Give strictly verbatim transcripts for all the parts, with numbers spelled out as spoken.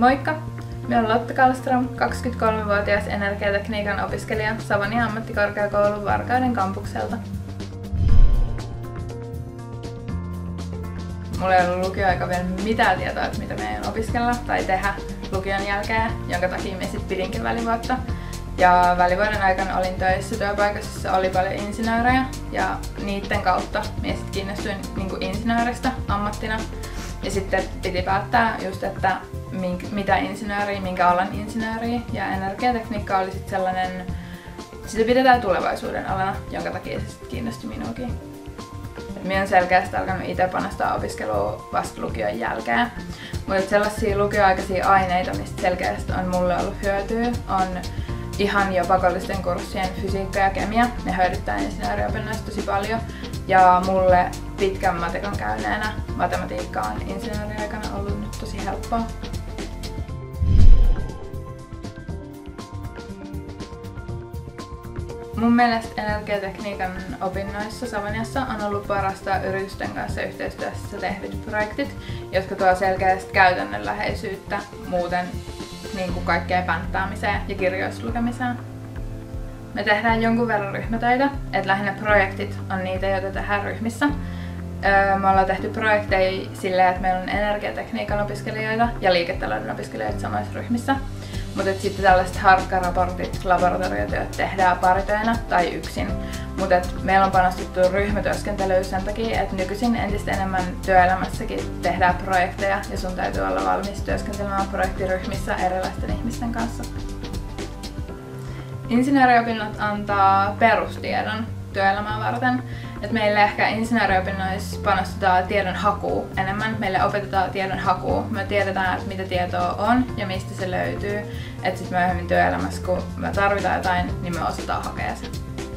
Moikka! Minä olen Lotta Kallström, kaksikymmentäkolmevuotias energiatekniikan opiskelija Savonia ammattikorkeakoulun Varkauden kampukselta. Mulla ei ollut lukioaika vielä mitään tietoa, että mitä meidän opiskella tai tehdä lukion jälkeen, jonka takia me sitten pidinkin välivuotta. Ja välivuoden aikana olin töissä työpaikassa, jossa oli paljon insinöörejä ja niiden kautta minä sitten kiinnostuin niinku insinööristä ammattina. Ja sitten piti päättää just, että mink, mitä insinööriä, minkä alan insinööriä, ja energiatekniikka oli sitten sellainen, sitä pidetään tulevaisuuden alana, jonka takia se sitten kiinnosti minuakin. Minä olen selkeästi alkanut itse panostaa opiskelua vasta lukion jälkeen. Mutta sellaisia lukioaikaisia aineita, mistä selkeästi on mulle ollut hyötyä, on ihan jo pakollisten kurssien fysiikka ja kemia. Ne hyödyttää insinööriopinnoista tosi paljon. Ja mulle pitkän matikon käyneenä matematiikka on insinööriaikana ollut nyt tosi helppoa. Mun mielestä energiatekniikan opinnoissa Savoniassa on ollut parasta yritysten kanssa yhteistyössä tehdyt projektit, jotka tuo selkeästi käytännönläheisyyttä muuten niin kuin kaikkeen pänttäämiseen ja kirjoissa lukemiseen. Me tehdään jonkun verran ryhmätöitä, että lähinnä projektit on niitä, joita tehdään ryhmissä. Me ollaan tehty projekteja silleen, että meillä on energiatekniikan opiskelijoita ja liiketalouden opiskelijoita samoissa ryhmissä. Mutta sitten tällaiset harkkaraportit, laboratoriotyöt tehdään paritöinä tai yksin. Mutta meillä on panostettu ryhmätyöskentelyyn sen takia, että nykyisin entistä enemmän työelämässäkin tehdään projekteja ja sun täytyy olla valmis työskentelemään projektiryhmissä erilaisten ihmisten kanssa. Insinööriopinnot antaa perustiedon työelämää varten. Et meille ehkä insinööriopinnoissa panostetaan tiedon hakuun enemmän. Meille opetetaan tiedon hakuun. Me tiedetään, että mitä tietoa on ja mistä se löytyy. Et sit myöhemmin työelämässä, kun me tarvitaan jotain, niin me osataan hakea se.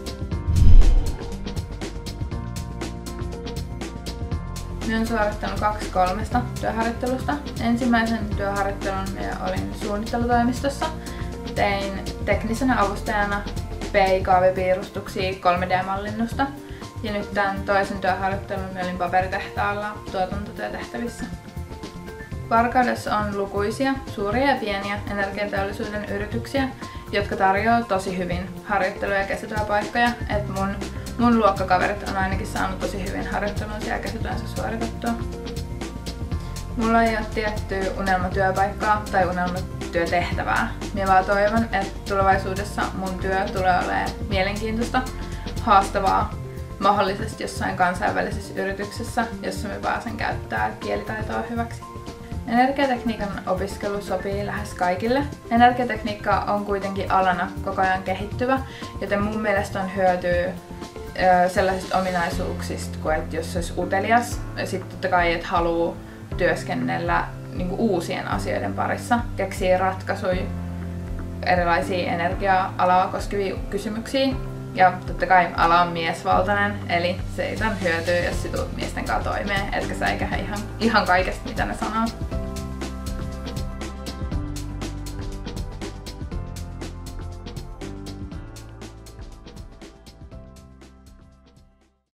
Minä olen suorittanut kaksi kolmesta työharjoittelusta. Ensimmäisen työharjoittelun olin suunnittelutoimistossa. Tein teknisenä avustajana P I K-piirustuksia kolme D-mallinnusta. Ja nyt tämän toisen työharjoittelun olin paperitehtaalla tuotantotyötehtävissä. Varkaudessa on lukuisia suuria ja pieniä energiateollisuuden yrityksiä, jotka tarjoaa tosi hyvin harjoittelu- ja kesätyöpaikkoja. Et mun, mun luokkakaverit on ainakin saanut tosi hyvin harjoittelun ja kesätyönsä suoritettua. Mulla ei ole tiettyä unelmatyöpaikkaa tai unelmatyötehtävää. Minä vaan toivon, että tulevaisuudessa mun työ tulee olemaan mielenkiintoista, haastavaa, mahdollisesti jossain kansainvälisessä yrityksessä, jossa me pääsen käyttämään kielitaitoa hyväksi. Energiatekniikan opiskelu sopii lähes kaikille. Energiatekniikka on kuitenkin alana koko ajan kehittyvä, joten mun mielestä on hyötyä sellaisista ominaisuuksista kuin, että jos olisi utelias, ja sitten totta kai, että haluaa työskennellä niin kuin uusien asioiden parissa, keksii ratkaisuja erilaisia energia-alaa koskevia kysymyksiä. Ja totta kai ala on miesvaltainen, eli se ei tämän hyötyä, jos sä tulet miesten kanssa toimeen, etkä sä eikä ihan, ihan kaikesta mitä ne sanoo.